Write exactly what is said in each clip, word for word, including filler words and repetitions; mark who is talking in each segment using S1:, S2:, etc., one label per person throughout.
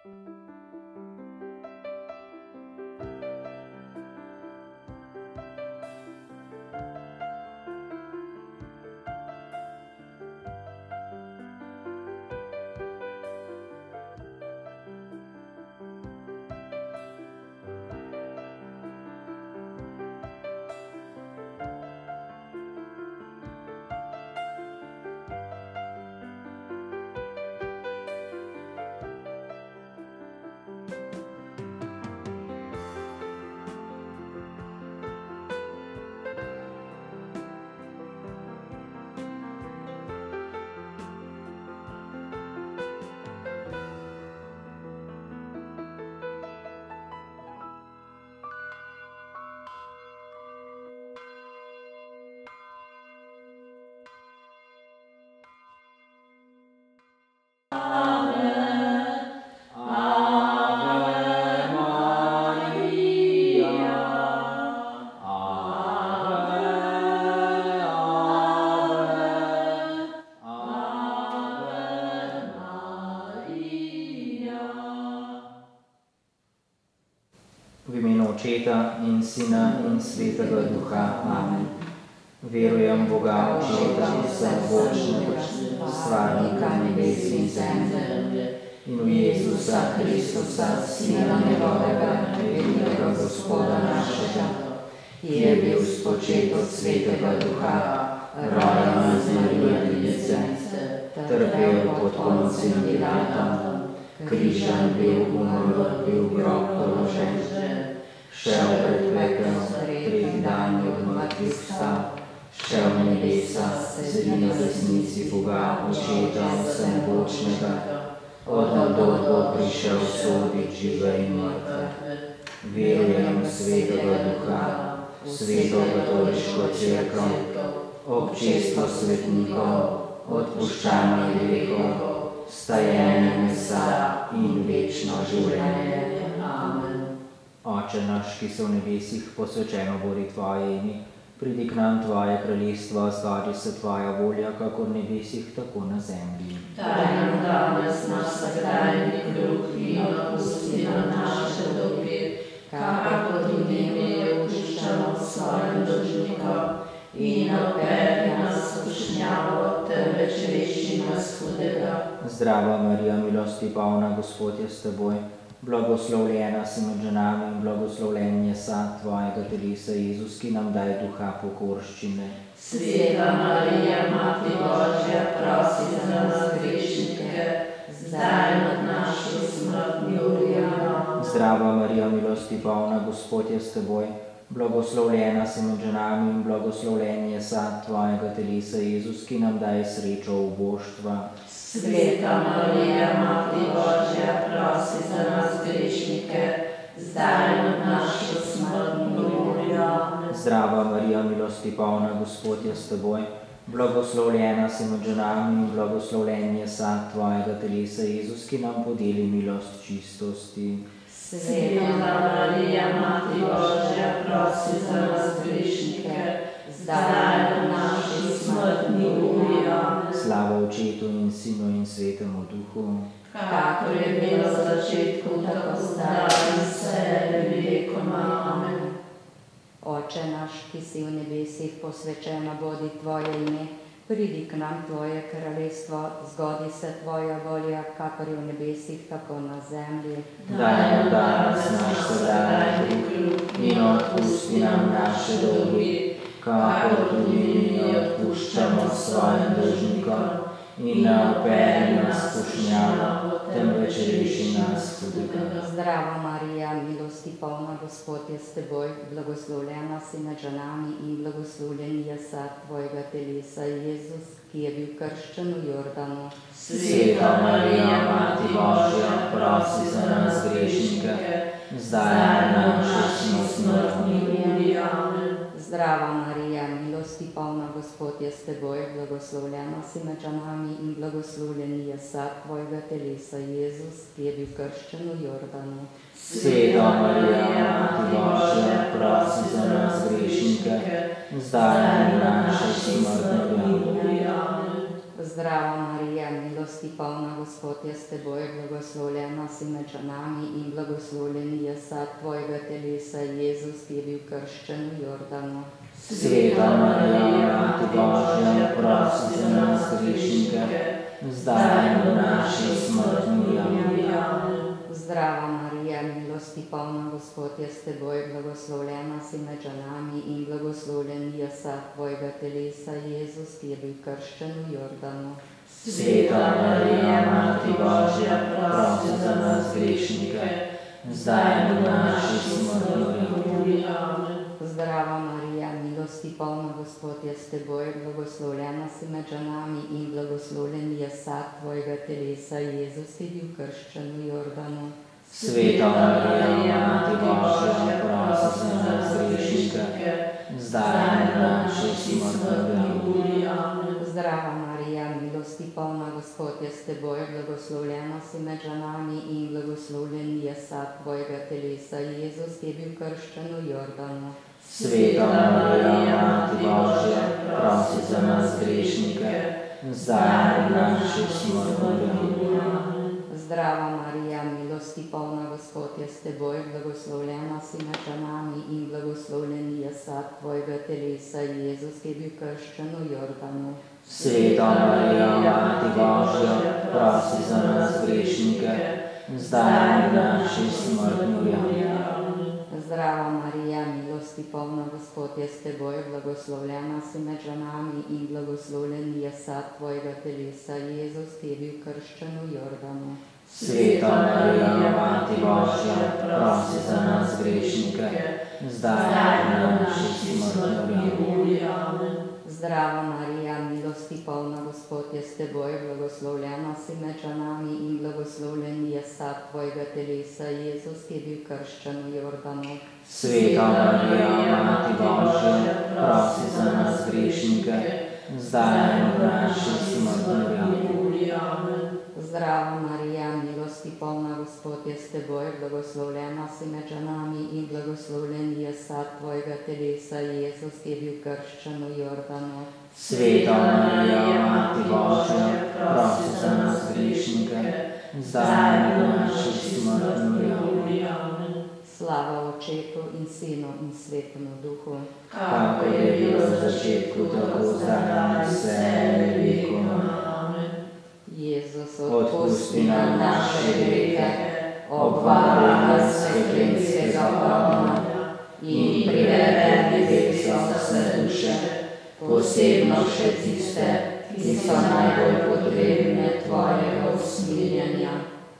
S1: Očeta in Sina in Svetega Duha. Amen. Verujem Boga Očeta, vsemogočnega, stvarnika nebes in zemlje, in v Jezusa Kristusa, Sina njegovega, edinega Gospoda našega, ki je bil spočet od Svetega Duha, rojen iz Marije Device, trpel pod Poncijem Pilatom, križan bil, umrl, bil v grob položen, šel pred pekel, treh dni od mrtvih vstal, šel v nebesa, sedi na desnici Boga Očeta vsemogočnega, od notod bo prišel sodit žive in mrtve. Verujem v Svetega Duha, v Sveto katoliško cerkev, občestvo svetnikov, odpuščanje grehov, stajenje mesa in večno življenje. Amen. Oče naš, ki si v nebesih, posvečeno bodi Tvoje ime, pridi k nam Tvoje kraljestvo, zgodi se Tvoja volja, kakor v nebesih, tako na zemlji.
S2: Daj nam danes naš vsakdanji kruh in odpusti nam naše dolge, kakor tudi mi odpuščamo svojim dolžnikom, in ne vpelji nas v skušnjavo, temveč reši nas hudega.
S1: Zdrava Marija, milosti polna, Gospod je s teboj, blagoslovljena si med ženami in blagoslovljen je sad Tvojega telesa, Jezus, ki nam daje duha pokorščine.
S2: Sveta Marija, Mati Božja, prosi za nas grešnike, zdaj nad našo smrtjo uri. Amen.
S1: Zdrava Marija, milosti polna, Gospod je s teboj, blagoslovljena si med ženami in blagoslovljen je sad Tvojega telesa, Jezus, ki nam daje srečo uboštva.
S2: Sveta Marija, Mati Božja, prosi za nas grešnike, zdaj nad našo smrtjo uri. Amen.
S1: Zdrava Marija, milosti polna, Gospod je s teboj, blagoslovljena si med ženami in blagoslovljen je sad Tvojega telesa, Jezus, ki nam podeli milost čistosti.
S2: Sveta Marija, Mati Božja, prosi za nas grešnike, zdaj nad našo smrtjo uri. Amen.
S1: Slava Očetu in Sinu in Svetemu Duhu,
S2: kakor je bilo v začetku, tako zdaj in vselej in vekoma. Amen.
S3: Oče naš, ki si v nebesih, posvečeno bodi Tvoje ime, pridi k nam Tvoje kraljestvo, zgodi se Tvoja volja, kakor je v nebesih, tako na zemlji.
S1: daj nam danes naš vsakdanji kruh in odpusti nam naše dolge, kakor tudi mi odpuščamo svojim dolžnikom, in ne vpelji nas v skušnjavo, temveč reši nas hudega.
S3: Zdrava Marija, milosti polna, Gospod je s teboj, blagoslovljena si med ženami in blagoslovljen je sad Tvojega telesa, Jezus, ki je bil krščen v Jordanu.
S1: Sveta Marija, Mati Božja, prosi za nas grešnike, zdaj in na naši smrtni uri. Amen.
S3: Zdrava Marija, milosti polna, Gospod je s teboj, blagoslovljena si med ženami in blagoslovljen je sad Tvojega telesa, Jezus, ki je bil krščen v Jordanu.
S1: Sveta Marija, Mati Božja, prosi za nas grešnike, zdaj in na naši smrtni uri.
S3: Zdrava Marija, milosti milosti polna, Gospod je s teboj, blagoslovljena si med ženami in blagoslovljen je sad tvojega telesa, Jezus, ki je bil krščen v Jordanu.
S1: Sveta Marija, Mati Božja, prosi za nas grešnike, zdaj in v naši smrtni uri.
S3: Zdrava Marija, milosti polna, Gospod je s teboj, blagoslovljena si med ženami in blagoslovljen je sad tvojega telesa, Jezus, ki je bil krščen v Jordanu.
S2: Sveta Marija, Mati Božja, prosi za nas grešnike, zdaj in v naši smrtni uri.
S3: Zdrava Marija, milosti polna, Gospod je s teboj, blagoslovljena si med ženami in blagoslovljen je sad tvojega telesa, Jezus, ki je bil krščen v Jordanu.
S1: Sveta Marija, Mati Božja, prosi za nas grešnike, zdaj in v naši smrtni uri.
S3: Zdrava Marija, milosti polna, Gospod je s teboj, blagoslovljena si med ženami in blagoslovljen je sad tvojega telesa, Jezus, ki je bil krščen v Jordanu.
S1: Sveta Marija, Mati Božja, prosi za nas grešnike, zdaj in v naši smrtni uri.
S3: Zdrava Marija, milosti polna, Gospod je s teboj, blagoslovljena si med ženami in blagoslovljen je sad tvojega telesa, Jezus, ki je bil krščen v Jordanu.
S1: Sveta Marija, Mati Božja, prosi za nas grešnike, zdaj in v naši smrtni uri.
S3: Zdrava Marija, milosti polna, Gospod je s teboj, blagoslovljena si med ženami in blagoslovljen je sad tvojega telesa, Jezus, ki je bil krščen v Jordanu.
S1: Sveta Marija, Mati Božja, prosi za nas grešnike, zdaj in v naši smrtni uri.
S3: Zdrava Marija, milosti polna, Gospod je s teboj, blagoslovljena si med ženami in blagoslovljen je sad tvojega telesa, Jezus, ki je bil krščen v Jordanu.
S1: Sveta Marija, Mati Božja, prosi za nas grešnike, zdaj in v naši smrtni uri.
S3: Zdrava Marija, milosti polna, Gospod je s teboj, blagoslovljena si med ženami in blagoslovljen je sad tvojega telesa, Jezus, ki je bil krščen v Jordanu.
S1: Sveta Marija, Mati Božja, prosi za nas grešnike, zdaj in v naši smrtni uri.
S3: Slava Očetu in Sinu in Svetemu Duhu,
S2: kakor je bilo v začetku, tako zdaj in vse v veku.
S3: Jezus,
S1: Odpusti nam naše grehe,
S2: obvari nas peklenskega ognja in privedi v nebeso vse duše, posebno še tiste, ki so najbolj potrebne tvojega usmiljenja.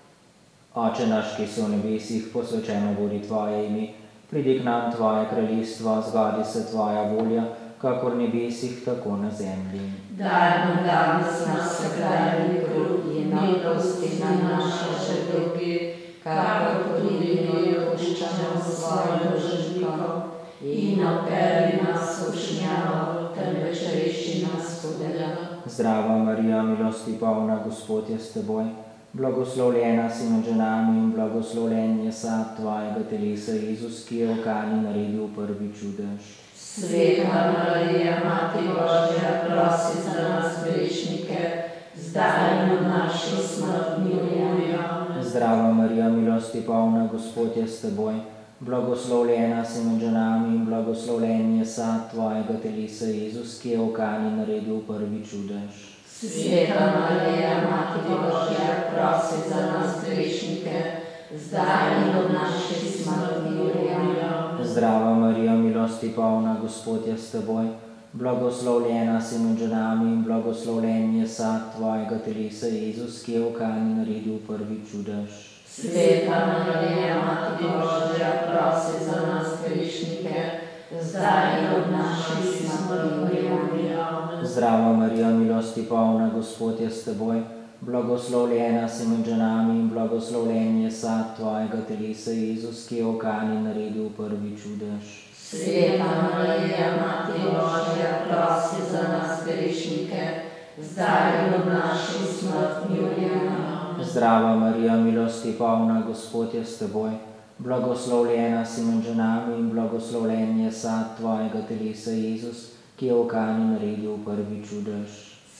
S1: Oče naš, ki si v nebesih, posvečeno bodi tvoje ime, pridi k nam tvoje kraljestvo, zgodi se tvoja volja, kakor v nebesih, tako na zemlji.
S2: Daj nam danes naš vsakdanji kruh in oprosti nam naše dolge, kakor tudi mi odpuščamo svojim dolžnikom, in ne vpelji nas v skušnjavo, temveč reši nas hudega.
S1: Zdrava Marija, milosti polna, Gospod je s teboj, blagoslovljena si med ženami in blagoslovljen je sad tvojega telesa, Jezus, ki je v Kani naredil prvi čudež.
S2: Sveta Marija, Mati Božja, prosi za nas grešnike, zdaj in v naši smrtni uri.
S1: Zdrava Marija, milosti polna, Gospod je s teboj, blagoslovljena si med ženami in blagoslovljen je sad tvojega telesa, Jezus, ki je v Kani naredil prvi čudež.
S2: Sveta Marija, Mati Božja, prosi za nas grešnike, zdaj in v naši smrtni uri.
S1: Zdrava Marija, milosti polna, Gospod je s teboj, blagoslovljena si med ženami in blagoslovljen je sad tvojega telesa, Jezus, ki je v Kani naredil prvi čudež.
S2: Sveta Marija, Mati Božja, prosi za nas grešnike, zdaj in v naši smrtni uri.
S1: Zdrava Marija, milosti polna, Gospod je s teboj, blagoslovljena si med ženami in blagoslovljen je sad tvojega telesa, Jezus, ki je v Kani naredil prvi čudež.
S2: Sveta Marija, Mati Božja, prosi za nas grešnike, zdaj in v naši smrtni uri.
S1: Zdrava Marija, milosti polna, Gospod je s teboj, blagoslovljena si med ženami in blagoslovljen je sad tvojega telesa, Jezus, ki je v Kani naredil prvi čudež.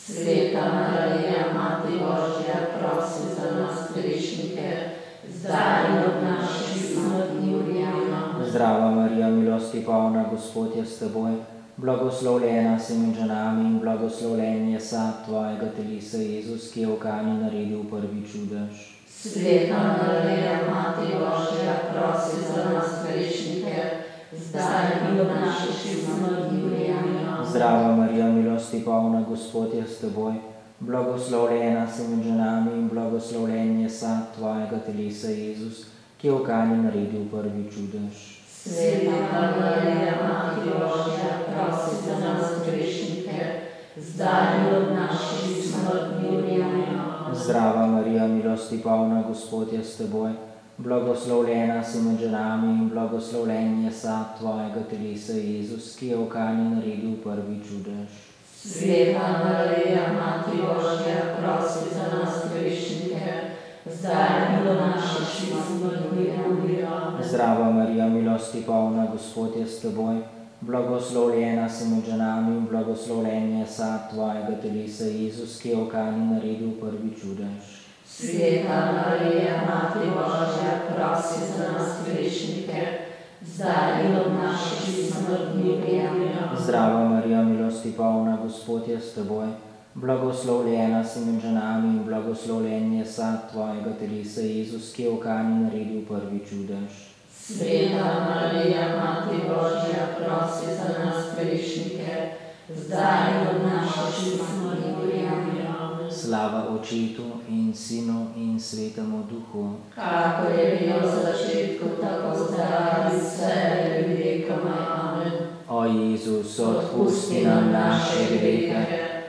S2: Sveta Marija, Mati Božja, prosi za nas grešnike, zdaj in ob naši smrtni uri. Amen.
S1: Zdrava Marija, milosti polna, Gospod je s teboj, blagoslovljena si med ženami in blagoslovljen je sad tvojega telesa, Jezus, ki je v Kani naredil prvi čudež.
S2: Sveta Marija, Mati Božja, prosi za nas grešnike, zdaj in ob naši smrtni uri. Amen.
S1: Zdrava Marija, milosti polna, Gospod je s teboj, blagoslovljena si med ženami in blagoslovljen je sad tvojega telesa, Jezus, ki je v Kani naredil prvi čudež.
S2: Sveta Marija, Mati Božja, prosi za nas grešnike, zdaj in ob naši smrtni uri. Amen.
S1: Zdrava Marija, milosti polna, Gospod je s teboj, blagoslovljena si med ženami in blagoslovljen je sad tvojega telesa, Jezus, ki je v Kani naredil prvi čudež.
S2: Sveta Marija, Mati Božja, prosi za nas grešnike, zdaj in ob naši smrtni uri. Amen.
S1: Zdrava Marija, milosti polna, Gospod je s teboj, blagoslovljena si med ženami in blagoslovljen je sad tvojega telesa, Jezus, ki je v Kani naredil prvi čudež.
S2: Sveta Marija, Mati Božja, prosi za nas grešnike, zdaj in ob naši smrtni uri. Amen.
S1: Zdrava Marija, milosti polna, Gospod je s teboj, blagoslovljena si med ženami in blagoslovljen je sad tvojega telesa, Jezus, ki je v Kani naredil prvi čudež.
S2: Sveta Marija, Mati Božja, prosi za nas grešnike, zdaj in ob naši smrtni uri. Amen.
S1: Slava Očetu in Sinu in Svetemu Duhu,
S2: kakor je bilo v začetku, tako zdaj in vselej in vekomaj. Amen.
S1: O Jezus, odpusti nam naše grehe,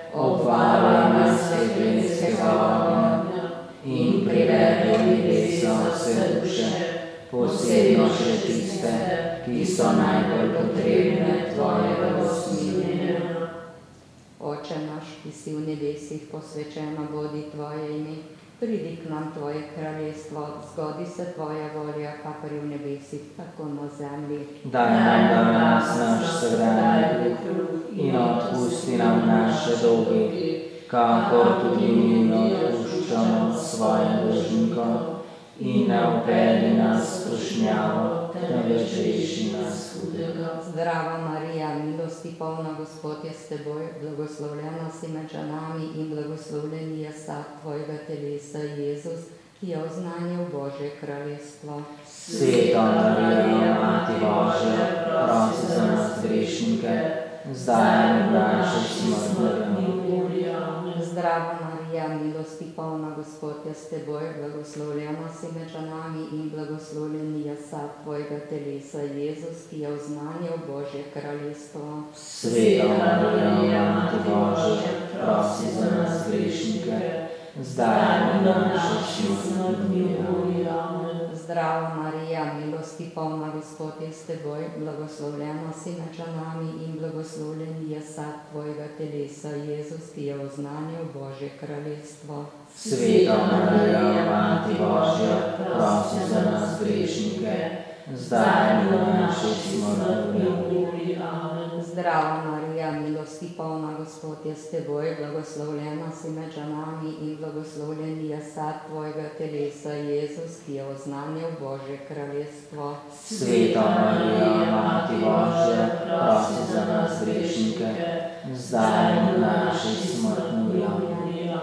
S1: obvaruj nas peklenskega ognja in privedi v nebesa vse duše, posebno še tiste, ki so najbolj potrebne tvojega usmiljenja.
S3: Oče naš, ki si v nebesih, posvečeno bodi tvoje ime, pridi k nam tvoje kraljestvo, zgodi se tvoja volja, kakor je v nebesih, tako na zemlji.
S1: Daj nam danes naš vsakdanji kruh in odpusti nam naše dolge, kakor tudi mi odpuščamo svojim dolžnikom, in ne vpelji nas v skušnjavo, temveč reši nas hudega.
S3: Zdrava Marija, milosti polna, Gospod je s teboj, blagoslovljena si med ženami in blagoslovljen je sad tvojega telesa, Jezus, ki je oznanil Božje kraljestvo.
S1: Sveta Marija, Mati Božja, prosi za nas grešnike, zdaj in v naši smrtni uri.
S3: Zdrava Marija, milosti polna, Gospod je s teboj, blagoslovljena si med ženami in blagoslovljen je sad tvojega telesa, Jezus, ki je oznanil Božje kraljestvo.
S1: Sveta Marija, Mati Božja, prosi za nas grešnike, zdaj in v naši smrtni uri.
S3: Zdrava Marija, milosti polna, Gospod je s teboj, blagoslovljena si med ženami in blagoslovljen je sad tvojega telesa, Jezus, ki je oznanil Božje kraljestvo.
S1: Sveta Marija, Mati Božja, prosi za nas grešnike, zdaj in v naši smrtni uri.
S3: Zdrava Marija, milosti polna, Gospod je s teboj, blagoslovljena si med ženami in blagoslovljen je sad tvojega telesa, Jezus, ki je oznanil Božje kraljestvo.
S1: Sveta Marija, Mati Božja, prosi za nas grešnike, zdaj in v naši smrtni uri.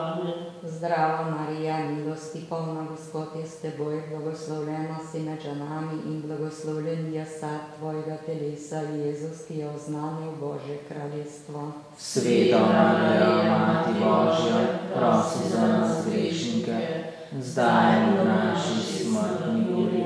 S3: Zdrava Marija, milosti polna, Gospod je s teboj, blagoslovljena si med ženami in blagoslovljen je sad tvojega telesa, Jezus, ki je oznanil Božje kraljestvo.
S1: Sveta Marija, Mati Božja, prosi za nas grešnike, zdaj in v naši smrtni uri.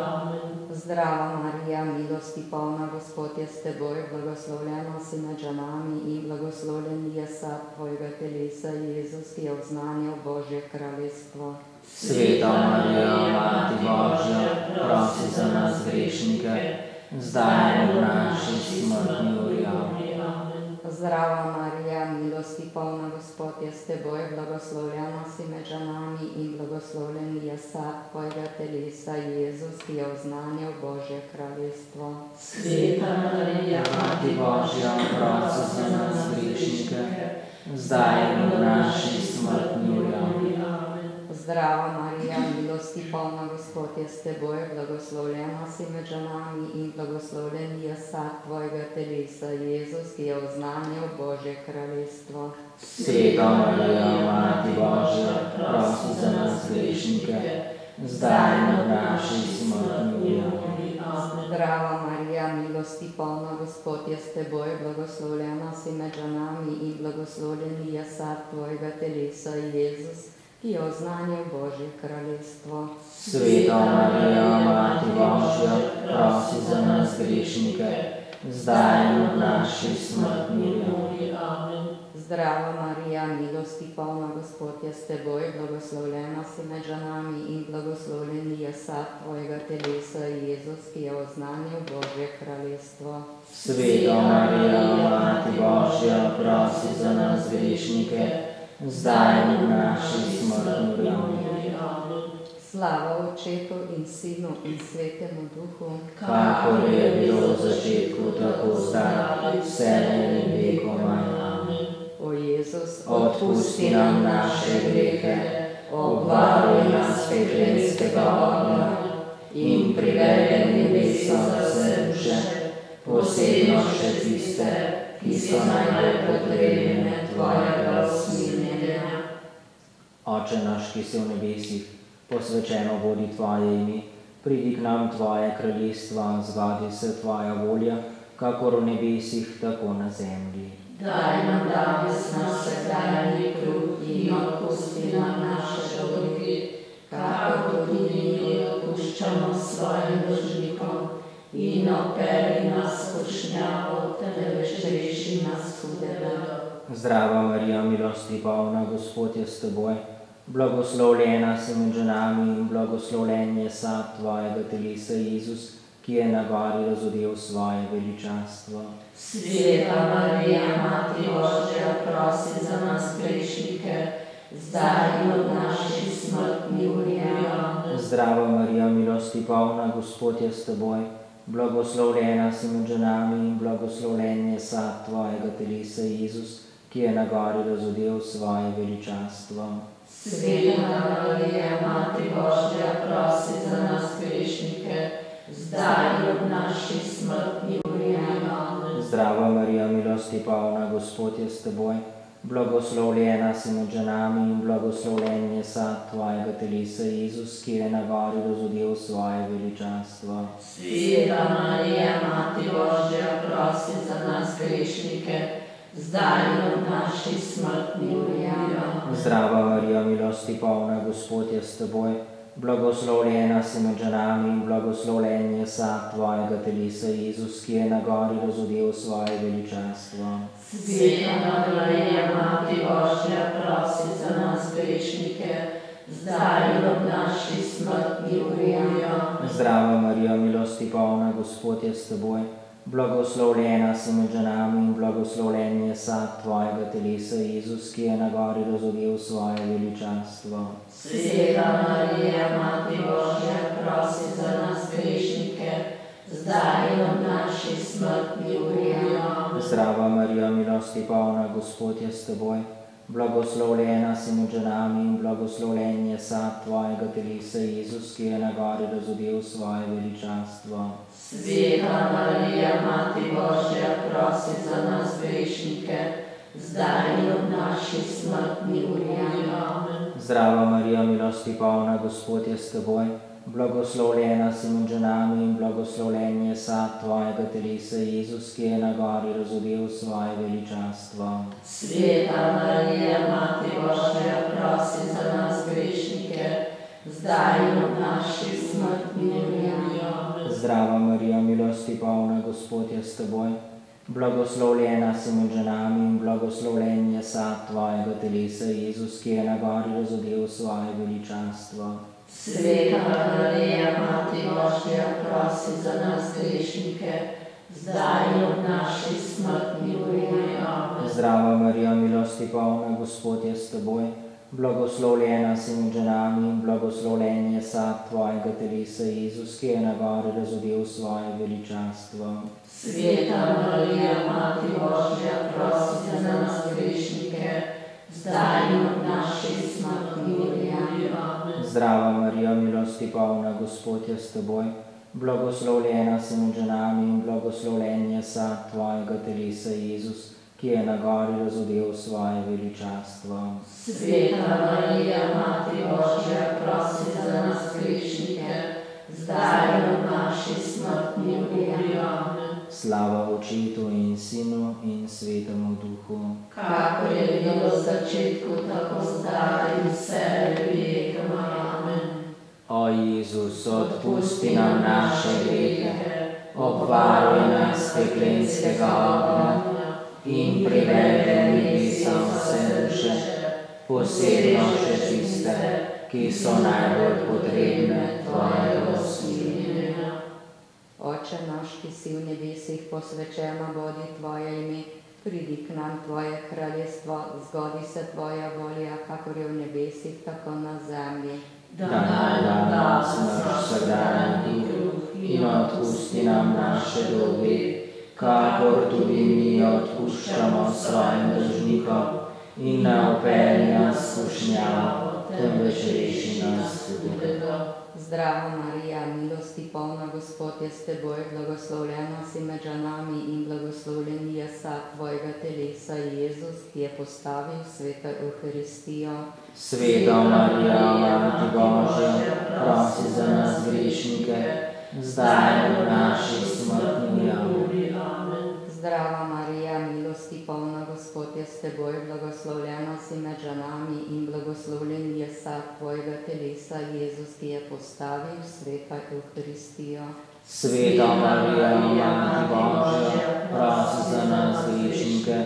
S3: Zdrava Marija, milosti polna, Gospod je s teboj, blagoslovljena si med ženami in blagoslovljen je sad tvojega telesa, Jezus, ki je oznanil Božje kraljestvo.
S1: Sveta Marija, Mati Božja, prosi za nas grešnike, zdaj in v naši smrtni uri.
S3: Zdrava Marija, milosti polna, Gospod je s teboj, blagoslovljena si med ženami in blagoslovljen je sad tvojega telesa, Jezus, ki je oznanil Božje kraljestvo.
S2: Sveta Marija,
S1: Mati Božja, prosi za nas grešnike, zdaj in v naši smrtni uri.
S3: Zdrava Marija, milosti polna, Gospod je s teboj, blagoslovljena si med ženami in blagoslovljen je sad tvojega telesa, Jezus, ki je oznanil Božje kraljestvo.
S1: Sveta Marija, Mati Božja, prosi za nas grešnike, zdaj in v naši smrtni uri.
S3: Zdrava Marija, milosti polna, Gospod je s teboj, blagoslovljena si med ženami in blagoslovljen je sad tvojega telesa, Jezus, ki je oznanil Božje kraljestvo.
S1: Sveta Marija, Mati Božja, prosi za nas grešnike, zdaj in v naši smrtni uri.
S3: Zdrava Marija, milosti polna, Gospod je s teboj, blagoslovljena si med ženami in blagoslovljen je sad tvojega telesa, Jezus, ki je oznanil Božje kraljestvo.
S1: Sveta Marija, Mati Božja, prosi za nas grešnike, zdaj in v naši smrtni uri.
S3: Slava Otčetu in Sinu in Svetemu Duhu,
S1: kakor je bilo v začetku, tako zdaj, vselej in vekomaj.
S3: O Jezus,
S1: Odpusti nam naše grehe, obvaruj nas pekljenskega ognja in privedi k nebesom vse duše, posebno še tiste, ki so najbolj potrebne tvojega usmiljenja. Oče naš, ki si v nebesih, posvečeno bodi tvoje ime, pridi k nam tvoje kraljestvo, zgodi se tvoja volja, kakor v nebesih, tako na zemlji.
S2: Daj nam danes naš vsakdanji kruh in odpusti nam naše dolge, kakor tudi mi odpuščamo svojim dolžnikom, in operi nas v skušnjavo, temveč reši nas hudega.
S1: Zdrava Marija, milosti polna, Gospod je s teboj, blagoslovljena si med ženami in blagoslovljen je sad tvojega telesa, Jezus, ki je na gori razodel svoje veličastvo.
S2: Sveta Marija, Mati Božja, prosi za nas grešnike, zdaj in v naši smrtni uri.
S1: Zdrava Marija, milosti polna, Gospod je s teboj, blagoslovljena si med ženami in blagoslovljen je sad tvojega telesa, Jezus, ki je na gori razodel svoje veličastvo.
S2: Sveta Marija, Mati Božja, prosi za nas grešnike, zdaj in v naši smrtni uri.
S1: Zdrava Marija, milosti polna, Gospod je s teboj, blagoslovljena si med ženami in blagoslovljen je sad tvojega telesa, Jezus, ki je na gori razodel svoje veličastvo.
S2: Sveta Marija, Mati Božja, prosi za nas grešnike, zdaj in v naši smrtni uri.
S1: Zdrava Marija, milosti polna, Gospod je s teboj, blagoslovljena si med ženami in blagoslovljen je sad tvojega telesa, Jezus, ki je na gori razodel svoje veličastvo.
S2: Sveta Marija, Mati Božja, prosi za nas grešnike, zdaj in v naši smrtni uri.
S1: Zdrava Marija, milosti polna, Gospod je s teboj, blagoslovljena si med ženami in blagoslovljen je sad tvojega telesa, Jezus, ki je na gori razodel svoje veličastvo.
S2: Sveta Marija, Mati Božja, prosi za nas grešnike, zdaj in v naši smrtni uri.
S1: Zdrava Marija, milosti polna, Gospod je s teboj, blagoslovljena si med ženami in blagoslovljen je sad tvojega telesa, Jezus, ki je na gori razodel svoje veličastvo.
S2: Sveta Marija, Mati Božja, prosi za nas grešnike, zdaj in v naši smrtni uri.
S1: Zdrava Marija, milosti polna, Gospod je s teboj, blagoslovljena si med ženami in blagoslovljen je sad tvojega telesa, Jezus, ki je na gori razodel svoje veličastvo.
S2: Sveta Marija, Mati Božja, prosi za nas grešnike, zdaj in v naši smrtni uri.
S1: Zdrava Marija, milosti polna, Gospod je s teboj, blagoslovljena si med ženami in blagoslovljen je sad tvojega telesa, Jezus, ki je na gori razodel svoje veličastvo.
S2: Sveta Marija, Mati Božja, prosi za nas grešnike, zdaj in v naši smrtni uri.
S1: Zdrava Marija, milosti polna, Gospod je s teboj, blagoslovljena si med ženami in blagoslovljen je sad tvojega telesa, Jezus, ki je na gori razodel svoje veličastvo.
S2: Sveta Marija, Mati Božja, prosi za nas grešnike, grešnike, zdaj in ob naši smrtni uri. Amen.
S1: Zdrava Marija, milosti polna, Gospod je s teboj, blagoslovljena si med ženami in blagoslovljen je sad tvojega telesa, Jezus, ki je na gori razodel svoje veličastvo.
S2: Sveta Marija, Mati Božja, prosi za nas grešnike, zdaj in ob naši smrtni uri. Amen.
S1: Slava Očetu in Sinu in Svetemu Duhu,
S2: kakor je bilo v začetku, tako zdaj in vselej v veku. Amen.
S1: O Jezus, odpusti nam naše grehe, obvaruj nas peklenskega ognja in privedi v nebesa vse duše, posebno še tiste, ki so najbolj potrebne tvojega usmiljenja.
S3: Oče naš, ki si v nebesih, posvečeno bodi tvoje ime, pridi k nam tvoje kraljestvo, zgodi se tvoja volja, kakor je v nebesih, tako na zemlji.
S2: Daj nam danes naš vsakdanji kruh in odpusti nam naše dolge, kakor tudi mi odpuščamo svojim dolžnikom, in ne vpelji nas v skušnjavo, temveč reši nas hudega.
S3: Zdrava Marija, milosti polna, Gospod je s teboj, blagoslovljena si med ženami in blagoslovljen je sad tvojega telesa, Jezus, ki je postavil sveto Evharistijo.
S1: Sveta Marija, Mati Božja, prosi za nas grešnike, zdaj in v naši smrtni uri.
S2: Amen.
S3: Zdrava Marija, milosti polna, Gospod je s teboj, blagoslovljena si med ženami in blagoslovljen je sad tvojega telesa, Jezus, ki je postavil sveto Evharistijo.
S1: Sveta Marija, Mati Božja, prosi za nas grešnike,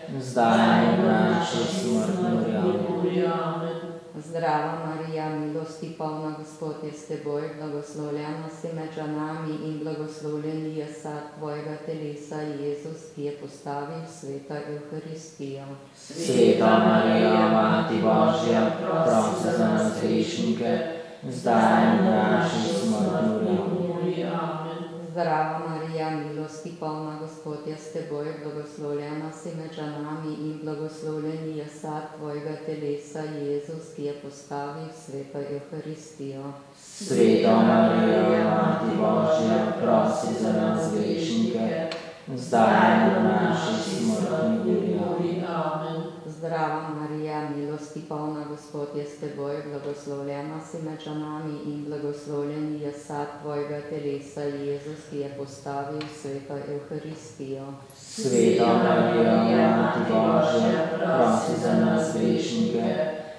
S1: zdaj in v naši smrtni uri.
S2: Amen.
S3: Zdrava Marija, milosti polna, Gospod je s teboj, blagoslovljena si med ženami in blagoslovljen je sad tvojega telesa, Jezus, ki je postavil sveto Evharistijo.
S1: Sveta Marija, Mati Božja, prosi za nas grešnike, zdaj in v naši smrtni uri.
S2: Amen.
S3: Zdrava Marija, milosti polna, Gospod je s teboj, blagoslovljena si med ženami in blagoslovljen je sad tvojega telesa, Jezus, ki je postavil sveto Evharistijo.
S1: Sveta Marija, Mati Božja, prosi za nas grešnike, zdaj in v naši smrtni uri.
S2: Amen.
S3: Zdrava Marija, milosti polna, Gospod je s teboj, blagoslovljena si med ženami in blagoslovljen je sad tvojega telesa, Jezus, ki je postavil sveto Evharistijo.
S1: Sveta Marija, Mati Božja, prosi za nas grešnike,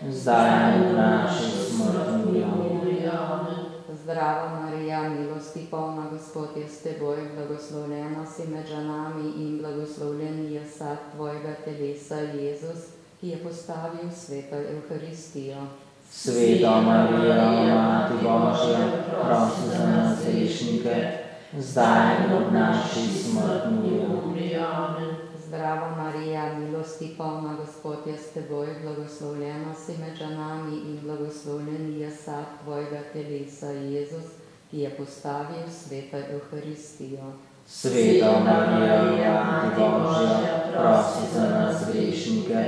S1: zdaj in v naši smrtni uri.
S2: Amen.
S3: Zdrava Marija, milosti polna, Gospod je s teboj, blagoslovljena si med ženami in blagoslovljen je sad tvojega telesa, Jezus, ki je postavil sveto Evharistijo.
S1: Sveta Marija, Mati Božja, prosi za nas grešnike, zdaj in v naši smrtni uri.
S2: Amen.
S3: Zdrava Marija, milosti polna, Gospod je s teboj, blagoslovljena si med ženami in blagoslovljen je sad tvojega telesa, Jezus, ki je postavil sveto Evharistijo.
S1: Sveta Marija, Mati Božja, prosi za nas grešnike,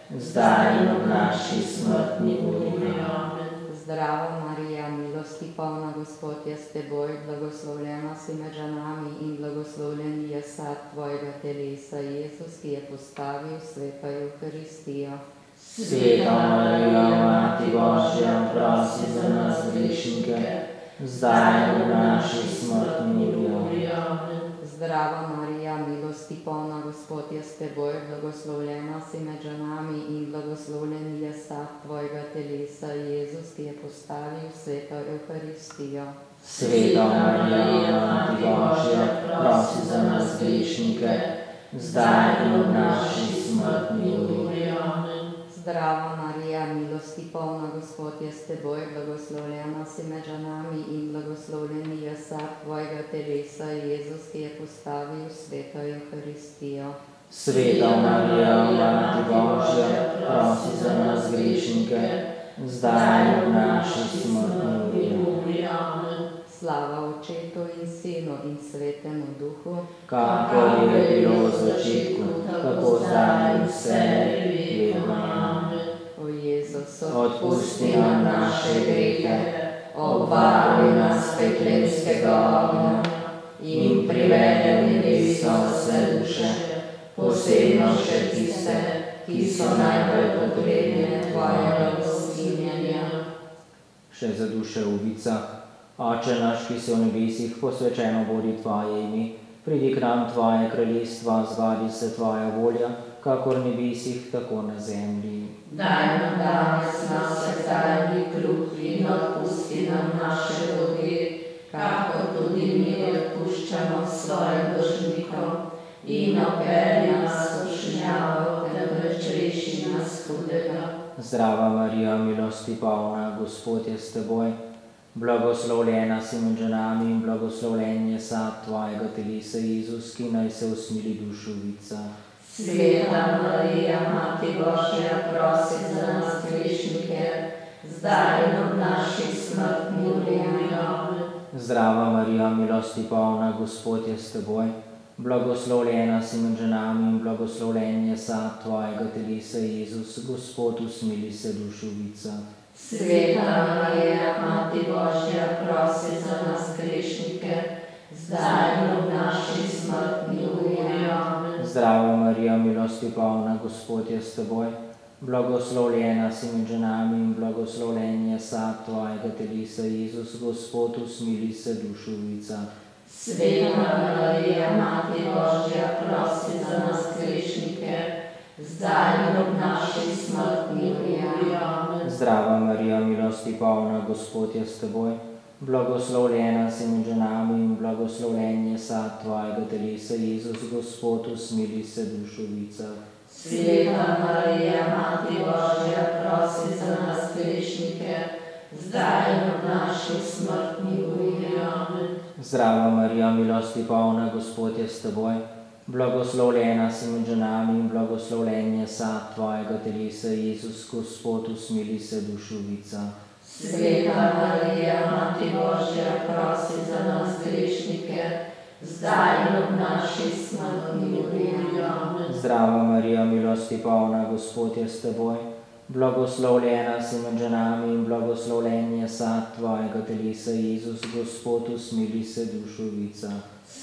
S1: zdaj in v naši smrtni uri.
S2: Amen.
S3: Zdrava Marija, milosti polna, Gospod je s teboj, blagoslovljena si med ženami in blagoslovljen je sad tvojega telesa, Jezus, ki je postavil sveto Evharistijo.
S1: Sveta Marija, Mati Božja, prosi za nas grešnike, zdaj in v naši smrtni uri.
S2: Amen.
S3: Zdrava Marija, milosti polna, Gospod je s teboj, blagoslovljena si med ženami in blagoslovljen je sad tvojega telesa, Jezus, ki je postavil sveto Evharistijo.
S1: Sveta Marija, Mati Božja, prosi za nas grešnike, zdaj in v naši smrtni uri.
S2: Amen.
S3: Zdrava Marija, milosti polna, Gospod je s teboj, blagoslovljena si med ženami in blagoslovljen je sad tvojega telesa, Jezus, ki je postavil sveto Evharistijo.
S1: Sveta Marija, Mati Božja, prosi za nas grešnike, zdaj in v naši smrtni uri.
S2: Amen.
S3: Slava Očetu in Sinu in Svetemu Duhu,
S1: kakor je bilo v začetku, tako zdaj in vselej, vedno. Amen.
S3: O Jezus,
S1: Odpusti nam naše grehe, obvaruj nas peklenskega ognja in privedi v nebeso vse duše, posebno še tiste, ki so najbolj potrebne tvojega gostinjenja. Še za duše v vicah. Oče naš, ki si v nebesih, posvečeno bodi tvoje ime, pridi k nam tvoje kraljestvo, zgodi se tvoja volja, kakor v nebesih, tako na zemlji.
S2: Daj nam danes naš vsakdanji kruh in odpusti nam naše dolge, kakor tudi mi odpuščamo svojim dolžnikom. In operi nas v skušnjavo, temveč reši nas hudega.
S1: Zdrava Marija, milosti polna, Gospod je s teboj, blagoslovljena si med ženami in blagoslovljen je sad tvojega telesa, Jezus, ki naj se usmili dušu vica.
S2: Sveta Marija, Mati Božja, prosi za nas grešnike, zdaj in ob naši smrtni uri. Amen.
S1: Zdrava Marija, milosti polna, Gospod je s teboj, blagoslovljena si med ženami in blagoslovljen je sad tvojega telesa, Jezus, Gospod, usmili se dušu vica.
S2: Sveta Marija, Mati Božja, prosi za nas grešnike, zdaj in ob naši smrtni uri. Amen.
S1: Zdrava Marija, milosti polna, Gospod je s teboj, blagoslovljena si med ženami in blagoslovljen je sad tvojega telesa, Jezus, Gospod, usmili se dušu vica.
S2: Sveta Marija, Mati Božja, prosi za nas grešnike, zdaj in ob naši smrtni uri. Amen.
S1: Zdrava Marija, milosti polna, Gospod je s teboj, blagoslovljena si med ženami in blagoslovljen je sad tvojega telesa, Jezus, Gospod, usmili se dušu vica.
S2: Sveta Marija, Mati Božja, prosi za nas grešnike, zdaj in ob naši smrtni uri. Amen.
S1: Zdrava Marija, milosti polna, Gospod je s teboj, blagoslovljena si med ženami in blagoslovljen je sad tvojega telesa, Jezus, Gospod, usmili se dušu vica.
S2: Sveta Marija, Mati Božja, prosi za nas grešnike, zdaj in ob naši smrtni uri. Amen.
S1: Zdrava Marija, milosti polna, Gospod je s teboj, blagoslovljena si med ženami in blagoslovljen je sad tvojega telesa, Jezus, Gospod, usmili se dušu vica.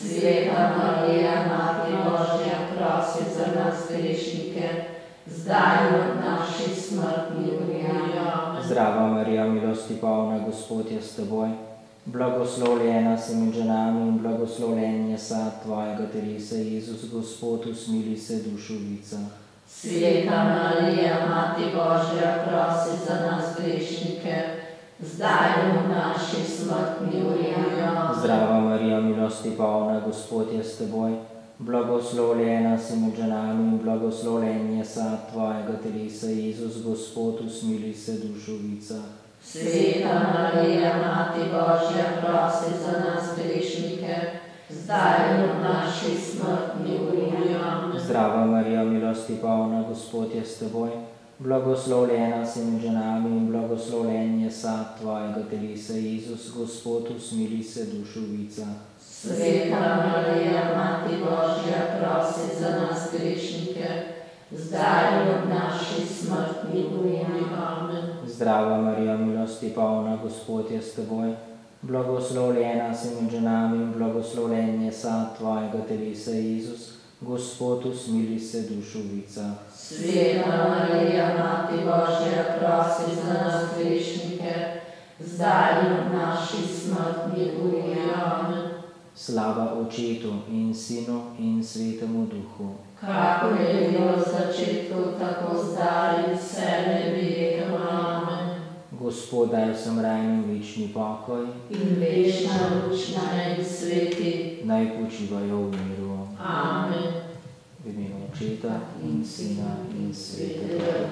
S2: Sveta Marija, Mati Božja, prosi za nas grešnike, zdaj in ob naši smrtni uri. Amen.
S1: Zdrava Marija, milosti polna, Gospod je s teboj, blagoslovljena si med ženami in blagoslovljen je sad tvojega telesa, Jezus, Gospod, usmili se dušu vica.
S2: Sveta Marija, Mati Božja, prosi za nas grešnike, zdaj in ob naši smrtni uri. Amen.
S1: Zdrava Marija, milosti polna, Gospod je s teboj, blagoslovljena si med ženami in blagoslovljen je sad tvojega telesa, Jezus, Gospod, usmili se dušu vica.
S2: Sveta Marija, Mati Božja, prosi za nas grešnike, zdaj in ob naši smrtni uri. Amen.
S1: Zdrava Marija, milosti polna, Gospod je s teboj, blagoslovljena si med ženami in blagoslovljen je sad tvojega telesa, Jezus, Gospod, usmili se dušu vica.
S2: Sveta Marija, Mati Božja, prosi za nas grešnike, zdaj in ob naši smrtni uri. Amen.
S1: Zdrava Marija, milosti polna, Gospod je s teboj, blagoslovljena si med ženami in blagoslovljen je sad tvojega telesa, Jezus, Gospod, usmili se dušu vica.
S2: Sveta Marija, Mati Božja, prosi za nas grešnike, zdaj in ob naši smrtni uri. Amen.
S1: Slava Očetu in Sinu in Svetemu Duhu,
S2: kakor je bilo v začetku, tako zdaj in vselej, vedno. Amen.
S1: Gospod, daj vsem rajnim večni pokoj
S2: in večna luč naj sveti.
S1: Naj počivajo v miru.
S2: Amen.
S1: V imenu Očeta in Sina in Svetega